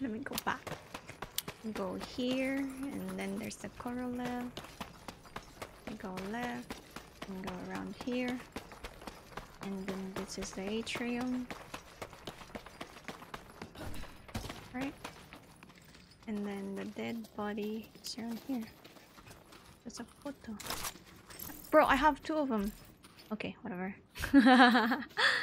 Let me go back. Go here, and then there's the coral left. Go left, and go around here. And then this is the atrium. Right? And then the dead body is around here. There's a photo. Bro, I have two of them. Okay, whatever.